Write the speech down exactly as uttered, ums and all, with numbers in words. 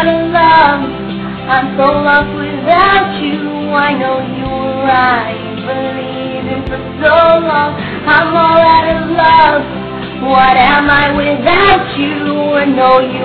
out of love. I'm so lost without you. I know you were right, believing for so long. I'm all out of love. What am I without you? I know you